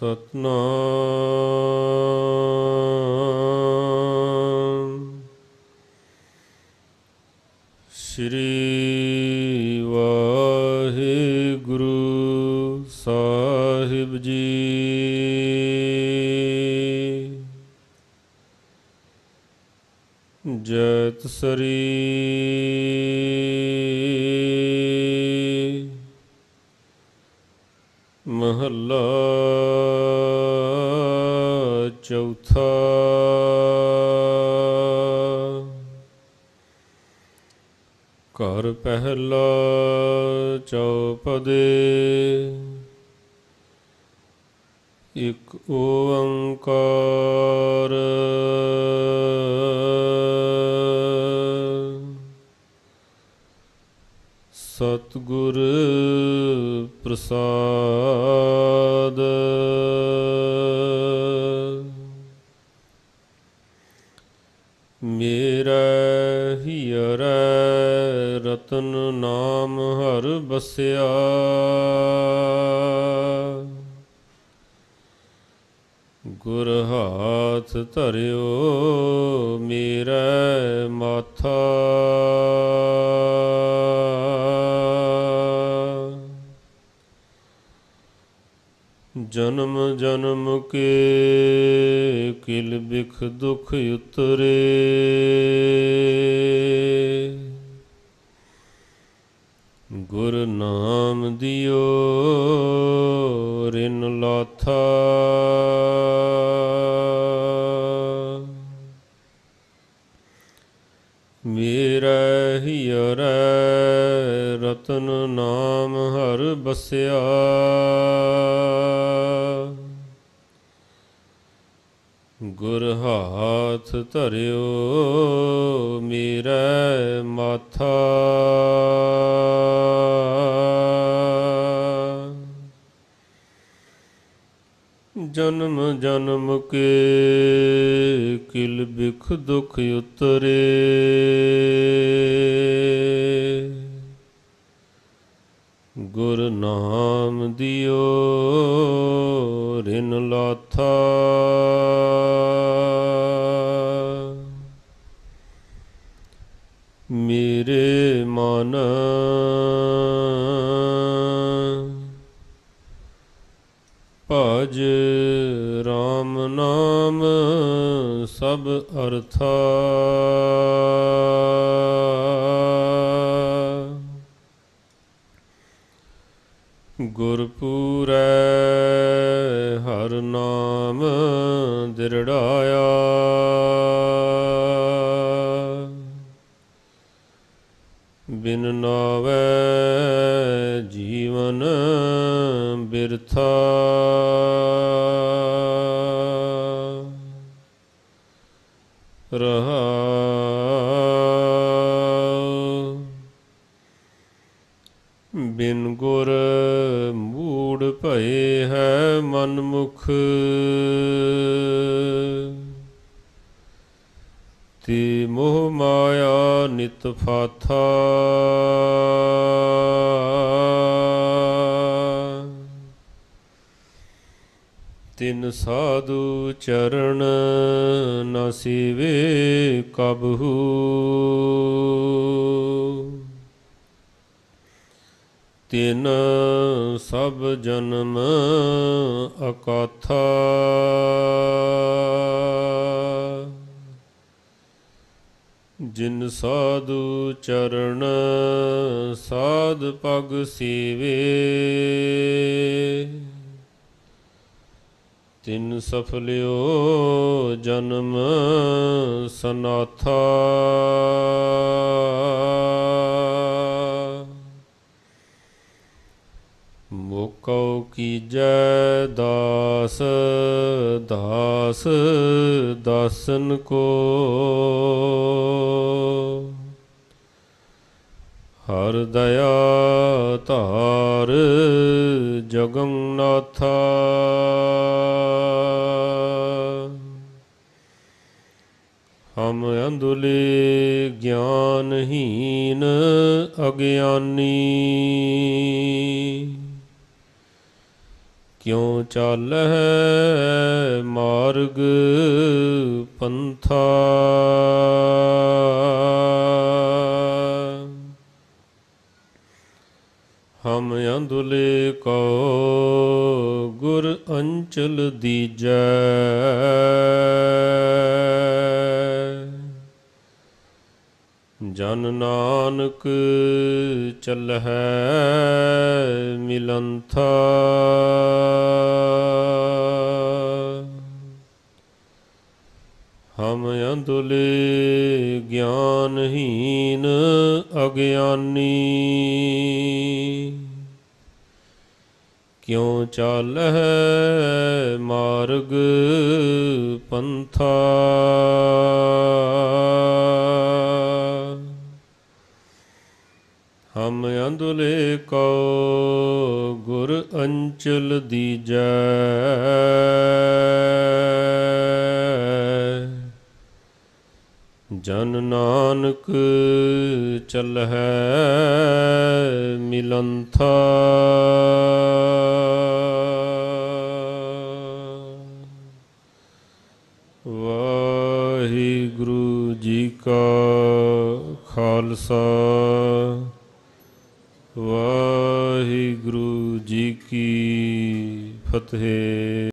ਸਤਨਾਮ ਸ਼੍ਰੀ ਵਾਹਿਗੁਰੂ ਸਾਹਿਬ ਜੀ। ਜੈਤ ਸਰੀ ਮਹੱਲਾ ਚੌਥਾ। ਘਰ ਪਹਿਲਾ ਚੌਪਦੇ। ਇਕ ਓੰਕਾਰ ਸਤਿਗੁਰ ਪ੍ਰਸਾਦ। ਮੇਰਾ ਹੀਅਰੈ ਰਤਨ ਨਾਮ ਹਰ ਬਸਿਆ। ਗੁਰ ਹਾਥ ਧਰਿਓ ਮੇਰੇ ਮਾਥਾ। ਜਨਮ ਜਨਮ ਕੇ ਕਿਲ ਬਿਖ ਦੁਖ ਉਤਰੇ। ਗੁਰ ਨਾਮ ਦਿਓ ਰਿਨ ਲਾਥਾ। ਮੇਰਾ ਹੀਅਰੈ ਰਤਨ ਨਾਮ ਹਰ ਬਸਿਆ। ਗੁਰ ਹਾਥ ਧਰਿਓ ਮੇਰੇ ਮਾਥਾ। ਜਨਮ ਜਨਮ ਕੇ ਕਿਲ ਬਿਖ ਦੁਖ ਉਤਰੇ। ਗੁਰ ਨਾਮ ਦਿਓ ਰਿਨ ਲਾਥਾ। ਮੇਰੇ ਮਨ ਭਜ ਰਾਮ ਨਾਮ ਸਭ ਅਰਥਾ। ਗੁਰਪੂਰੈ ਹਰ ਨਾਮ ਦਿਰੜਾਇਆ। ਬਿਨ ਨਾਵੈ ਜੀਵਨ ਬਿਰਥਾ। ਰਹਾਉ ਬਿਨ ਗੁਰ ਮੂੜ ਭਏ ਹੈ ਮਨਮੁਖ। ਤੇ ਮੋਹ ਮਾਇਆ ਨਿਤ ਫਾਥਾ। ਤਿਨ ਸਾਧੂ ਚਰਨ ਨ ਸੀਵੇ ਕਬਹੂ। ਤਿਨ ਸਭ ਜਨਮ ਅਕਾਥਾ। ਜਿਨ ਸਾਧੂ ਚਰਨ ਸਾਧ ਪਗ ਸੀਵੇ। ਤਿਨ ਸਫਲਿਓ ਜਨਮ ਸਨਾਥਾ। ਮੋਕਉ ਕੀਜੈ ਦਾਸ ਦਾਸ ਦਾਸਨ ਕੋ। ਹਰ ਦਇਆ ਧਾਰ ਜਗੰਨਾਥਾ। ਹਮ ਅੰਧੁਲੇ ਗਿਆਨਹੀਨ ਅਗਿਆਨੀ। क्यों चालह मार्ग पंथा। हम अंधुले को गुर अंचल दीजै। जन नानक चलहै मिलंथा। हम अंधुले ज्ञानहीन अज्ञानी। क्यों चालह मार्ग पंथा। हम अंधुले को गुर अंचल दीजै। जन नानक चलहै मिलंथा। वाहिगुरु जी का खालसा वाहिगुरु जी की फतेह।